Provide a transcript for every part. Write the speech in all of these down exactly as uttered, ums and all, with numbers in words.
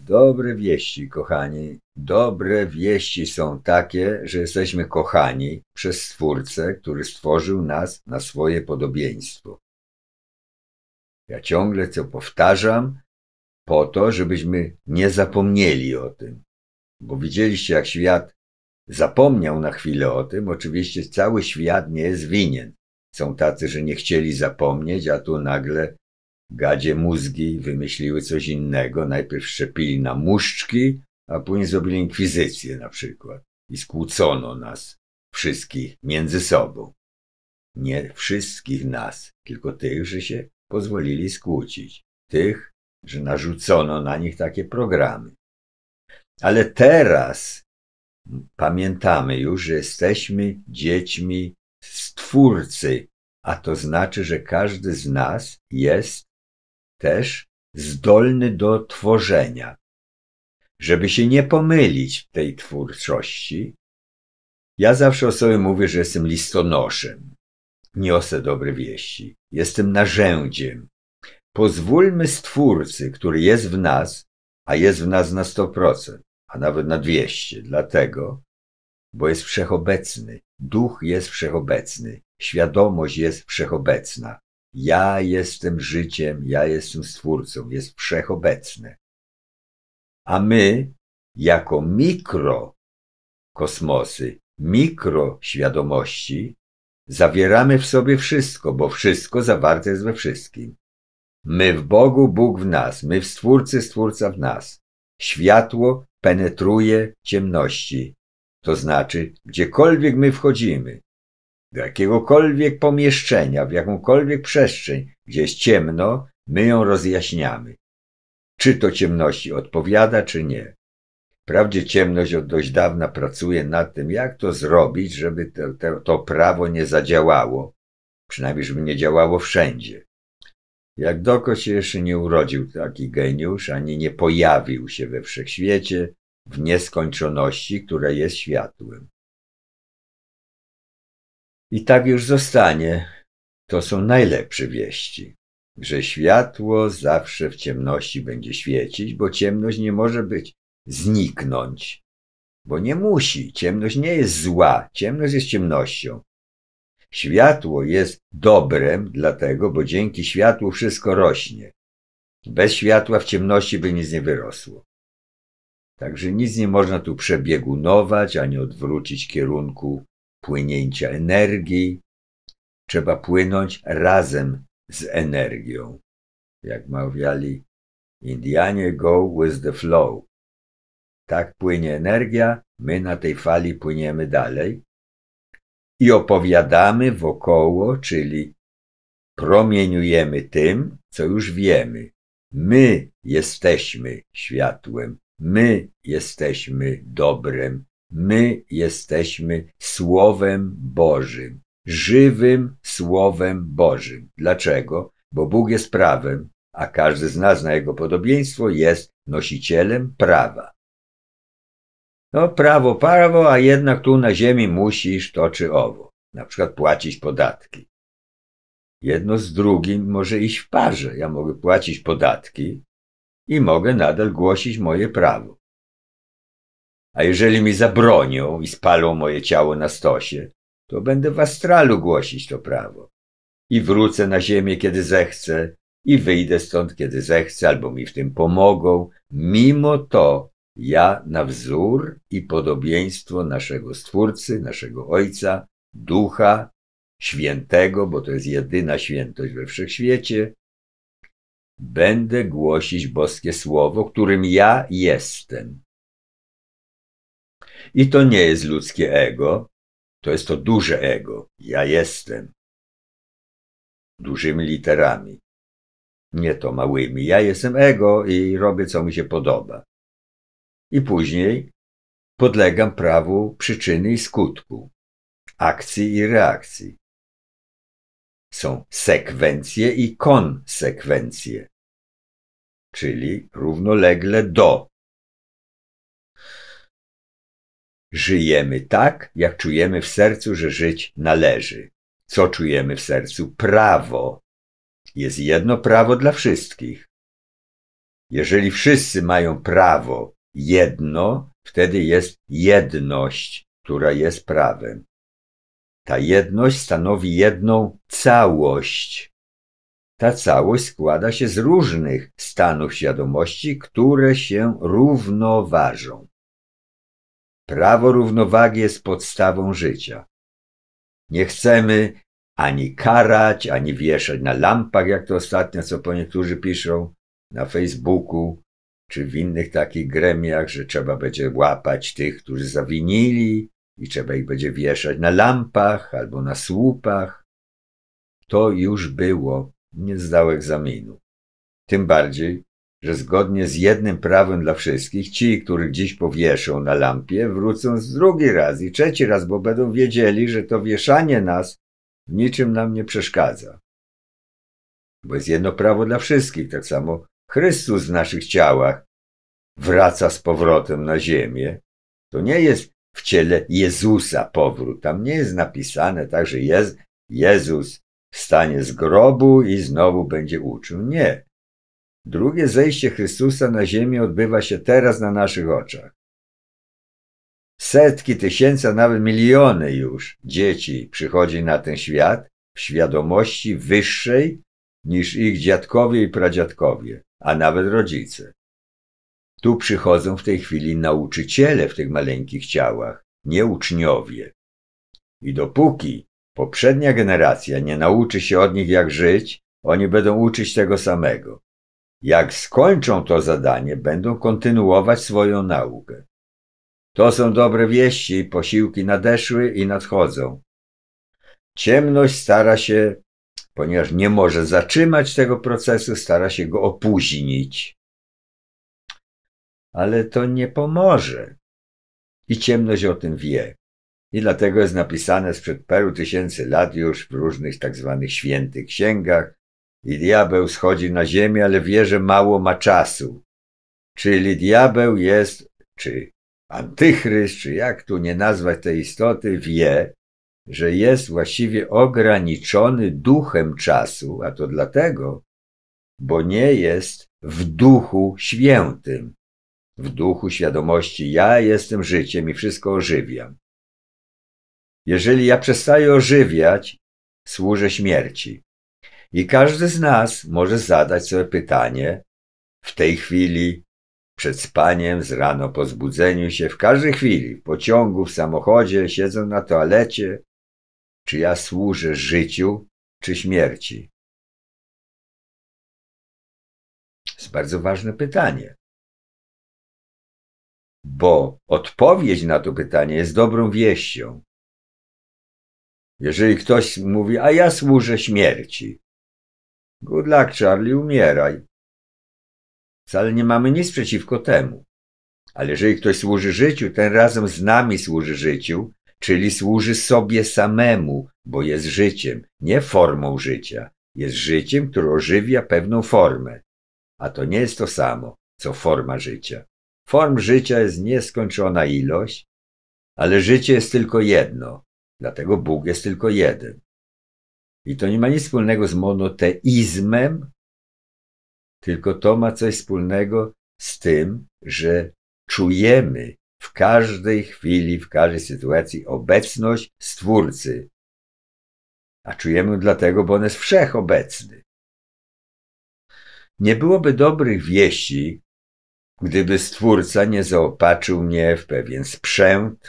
Dobre wieści, kochani. Dobre wieści są takie, że jesteśmy kochani przez Stwórcę, który stworzył nas na swoje podobieństwo. Ja ciągle to powtarzam po to, żebyśmy nie zapomnieli o tym. Bo widzieliście, jak świat zapomniał na chwilę o tym. Oczywiście cały świat nie jest winien. Są tacy, że nie chcieli zapomnieć, a tu nagle gadzie mózgi wymyśliły coś innego. Najpierw szczepili na muszczki, a później zrobili inkwizycję na przykład. I skłócono nas wszystkich między sobą. Nie wszystkich nas, tylko tych, że się pozwolili skłócić. Tych, że narzucono na nich takie programy. Ale teraz pamiętamy już, że jesteśmy dziećmi Stwórcy, a to znaczy, że każdy z nas jest też zdolny do tworzenia. Żeby się nie pomylić w tej twórczości, ja zawsze o sobie mówię, że jestem listonoszem. Niosę dobre wieści. Jestem narzędziem. Pozwólmy Stwórcy, który jest w nas, a jest w nas na sto procent, a nawet na dwieście, dlatego, bo jest wszechobecny. Duch jest wszechobecny. Świadomość jest wszechobecna. Ja jestem życiem, ja jestem Stwórcą, jest wszechobecne. A my, jako mikrokosmosy, mikroświadomości, zawieramy w sobie wszystko, bo wszystko zawarte jest we wszystkim. My w Bogu, Bóg w nas, my w Stwórcy, Stwórca w nas. Światło penetruje ciemności. To znaczy, gdziekolwiek my wchodzimy, do jakiegokolwiek pomieszczenia, w jakąkolwiek przestrzeń, gdzie jest ciemno, my ją rozjaśniamy. Czy to ciemności odpowiada, czy nie. Wprawdzie ciemność od dość dawna pracuje nad tym, jak to zrobić, żeby to, to, to prawo nie zadziałało. Przynajmniej, żeby nie działało wszędzie. Jak dokąd się jeszcze nie urodził taki geniusz, ani nie pojawił się we wszechświecie w nieskończoności, która jest światłem. I tak już zostanie. To są najlepsze wieści, że światło zawsze w ciemności będzie świecić, bo ciemność nie może być zniknąć, bo nie musi. Ciemność nie jest zła, ciemność jest ciemnością. Światło jest dobrem, dlatego, bo dzięki światłu wszystko rośnie. Bez światła w ciemności by nic nie wyrosło. Także nic nie można tu przebiegunować, ani odwrócić kierunku płynięcia energii. Trzeba płynąć razem z energią. Jak mawiali Indianie, go with the flow. Tak płynie energia, my na tej fali płyniemy dalej i opowiadamy wokoło, czyli promieniujemy tym, co już wiemy. My jesteśmy światłem, my jesteśmy dobrem, my jesteśmy Słowem Bożym, żywym Słowem Bożym. Dlaczego? Bo Bóg jest prawem, a każdy z nas na Jego podobieństwo jest nosicielem prawa. No prawo, prawo, a jednak tu na ziemi musisz to czy owo. Na przykład płacić podatki. Jedno z drugim może iść w parze. Ja mogę płacić podatki i mogę nadal głosić moje prawo. A jeżeli mi zabronią i spalą moje ciało na stosie, to będę w astralu głosić to prawo. I wrócę na ziemię, kiedy zechcę, i wyjdę stąd, kiedy zechcę, albo mi w tym pomogą. Mimo to ja na wzór i podobieństwo naszego Stwórcy, naszego Ojca, Ducha Świętego, bo to jest jedyna świętość we wszechświecie, będę głosić boskie słowo, którym ja jestem. I to nie jest ludzkie ego, to jest to duże ego. Ja jestem. Dużymi literami. Nie to małymi. Ja jestem ego i robię, co mi się podoba. I później podlegam prawu przyczyny i skutku, akcji i reakcji. Są sekwencje i konsekwencje, czyli równolegle do. Żyjemy tak, jak czujemy w sercu, że żyć należy. Co czujemy w sercu? Prawo. Jest jedno prawo dla wszystkich. Jeżeli wszyscy mają prawo jedno, wtedy jest jedność, która jest prawem. Ta jedność stanowi jedną całość. Ta całość składa się z różnych stanów świadomości, które się równoważą. Prawo równowagi jest podstawą życia. Nie chcemy ani karać, ani wieszać na lampach, jak to ostatnio, co po niektórzy piszą na Facebooku, czy w innych takich gremiach, że trzeba będzie łapać tych, którzy zawinili i trzeba ich będzie wieszać na lampach albo na słupach. To już było, nie zdał egzaminu. Tym bardziej, że zgodnie z jednym prawem dla wszystkich, ci, których dziś powieszą na lampie, wrócą z drugi raz i trzeci raz, bo będą wiedzieli, że to wieszanie nas w niczym nam nie przeszkadza. Bo jest jedno prawo dla wszystkich, tak samo Chrystus w naszych ciałach wraca z powrotem na ziemię. To nie jest w ciele Jezusa powrót. Tam nie jest napisane tak, że jest Jezus wstanie z grobu i znowu będzie uczył. Nie. Drugie zejście Chrystusa na ziemię odbywa się teraz na naszych oczach. Setki tysięcy, a nawet miliony już dzieci przychodzi na ten świat w świadomości wyższej niż ich dziadkowie i pradziadkowie, a nawet rodzice. Tu przychodzą w tej chwili nauczyciele w tych maleńkich ciałach, nie uczniowie. I dopóki poprzednia generacja nie nauczy się od nich, jak żyć, oni będą uczyć tego samego. Jak skończą to zadanie, będą kontynuować swoją naukę. To są dobre wieści, posiłki nadeszły i nadchodzą. Ciemność stara się, ponieważ nie może zatrzymać tego procesu, stara się go opóźnić. Ale to nie pomoże. I ciemność o tym wie. I dlatego jest napisane sprzed paru tysięcy lat już w różnych tak zwanych świętych księgach: i diabeł schodzi na ziemię, ale wie, że mało ma czasu. Czyli diabeł jest, czy antychryst, czy jak tu nie nazwać tej istoty, wie, że jest właściwie ograniczony duchem czasu, a to dlatego, bo nie jest w duchu świętym. W duchu świadomości ja jestem życiem i wszystko ożywiam. Jeżeli ja przestaję ożywiać, służę śmierci. I każdy z nas może zadać sobie pytanie w tej chwili, przed spaniem, z rano po zbudzeniu się, w każdej chwili, w pociągu, w samochodzie, siedząc na toalecie, czy ja służę życiu, czy śmierci? To jest bardzo ważne pytanie. Bo odpowiedź na to pytanie jest dobrą wieścią. Jeżeli ktoś mówi, a ja służę śmierci, good luck, Charlie, umieraj. Wcale nie mamy nic przeciwko temu. Ale jeżeli ktoś służy życiu, ten razem z nami służy życiu, czyli służy sobie samemu, bo jest życiem, nie formą życia. Jest życiem, które ożywia pewną formę. A to nie jest to samo, co forma życia. Form życia jest nieskończona ilość, ale życie jest tylko jedno. Dlatego Bóg jest tylko jeden. I to nie ma nic wspólnego z monoteizmem, tylko to ma coś wspólnego z tym, że czujemy w każdej chwili, w każdej sytuacji obecność Stwórcy. A czujemy dlatego, bo On jest wszechobecny. Nie byłoby dobrych wieści, gdyby Stwórca nie zaopatrzył mnie w pewien sprzęt,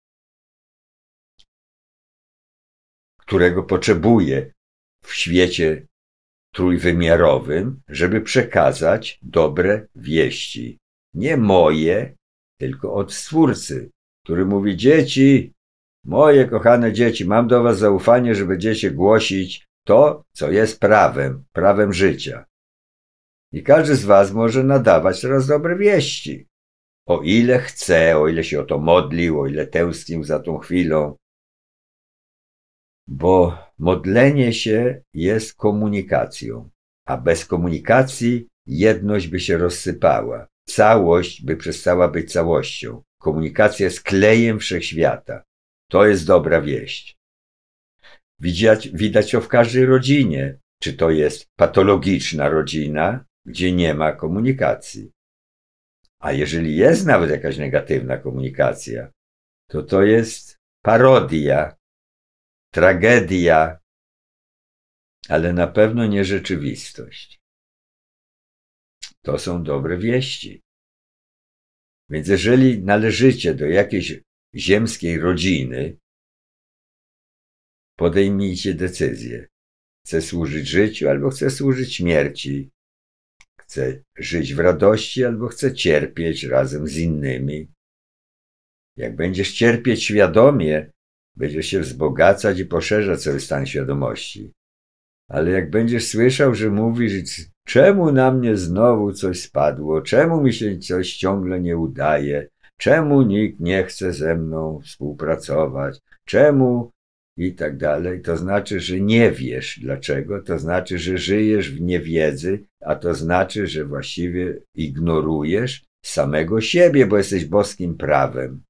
którego potrzebuję w świecie trójwymiarowym, żeby przekazać dobre wieści. Nie moje, tylko od Stwórcy, który mówi: dzieci, moje kochane dzieci, mam do was zaufanie, że będziecie głosić to, co jest prawem, prawem życia. I każdy z was może nadawać teraz dobre wieści. O ile chce, o ile się o to modlił, o ile tęsknił za tą chwilą. Bo modlenie się jest komunikacją, a bez komunikacji jedność by się rozsypała. Całość by przestała być całością. Komunikacja jest klejem wszechświata. To jest dobra wieść. Widać, widać to w każdej rodzinie. Czy to jest patologiczna rodzina, gdzie nie ma komunikacji. A jeżeli jest nawet jakaś negatywna komunikacja, to to jest parodia, tragedia, ale na pewno nie rzeczywistość. To są dobre wieści. Więc jeżeli należycie do jakiejś ziemskiej rodziny, podejmijcie decyzję. Chcę służyć życiu albo chcę służyć śmierci. Chcę żyć w radości albo chcę cierpieć razem z innymi. Jak będziesz cierpieć świadomie, będziesz się wzbogacać i poszerzać swój stan świadomości. Ale jak będziesz słyszał, że mówisz, czemu na mnie znowu coś spadło, czemu mi się coś ciągle nie udaje, czemu nikt nie chce ze mną współpracować, czemu i tak dalej, to znaczy, że nie wiesz dlaczego, to znaczy, że żyjesz w niewiedzy, a to znaczy, że właściwie ignorujesz samego siebie, bo jesteś boskim prawem.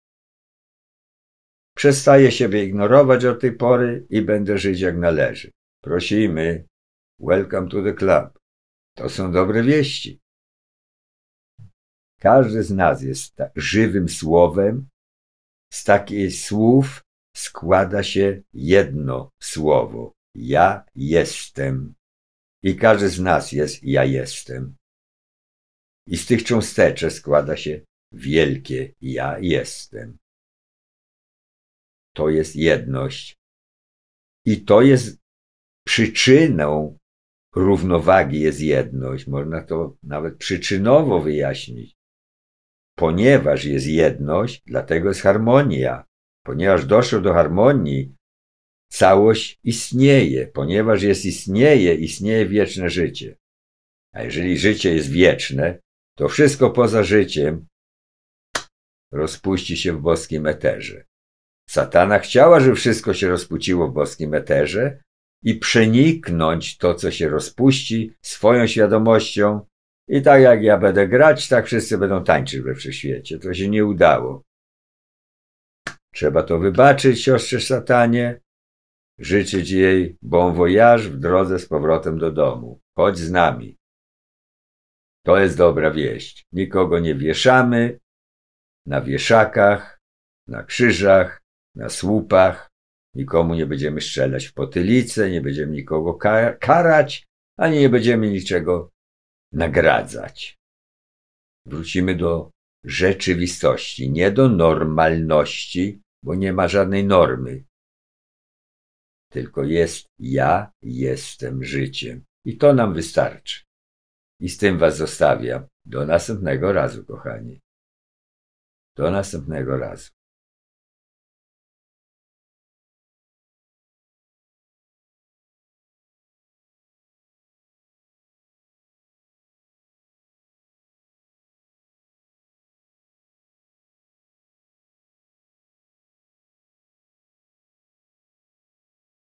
Przestaję siebie ignorować od tej pory i będę żyć jak należy. Prosimy, welcome to the club. To są dobre wieści. Każdy z nas jest żywym słowem. Z takich słów składa się jedno słowo. Ja jestem. I każdy z nas jest ja jestem. I z tych cząsteczek składa się wielkie ja jestem. To jest jedność. I to jest przyczyną równowagi jest jedność. Można to nawet przyczynowo wyjaśnić. Ponieważ jest jedność, dlatego jest harmonia. Ponieważ doszło do harmonii, całość istnieje. Ponieważ jest istnieje, istnieje wieczne życie. A jeżeli życie jest wieczne, to wszystko poza życiem rozpuści się w boskim eterze. Satana chciała, żeby wszystko się rozpuściło w boskim eterze i przeniknąć to, co się rozpuści, swoją świadomością. I tak jak ja będę grać, tak wszyscy będą tańczyć we wszechświecie. To się nie udało. Trzeba to wybaczyć siostrze Satanie, życzyć jej bon voyage w drodze z powrotem do domu. Chodź z nami. To jest dobra wieść. Nikogo nie wieszamy na wieszakach, na krzyżach, na słupach. Nikomu nie będziemy strzelać w potylicę, nie będziemy nikogo karać, ani nie będziemy niczego nagradzać. Wrócimy do rzeczywistości, nie do normalności, bo nie ma żadnej normy. Tylko jest ja jestem życiem. I to nam wystarczy. I z tym was zostawiam. Do następnego razu, kochani. Do następnego razu.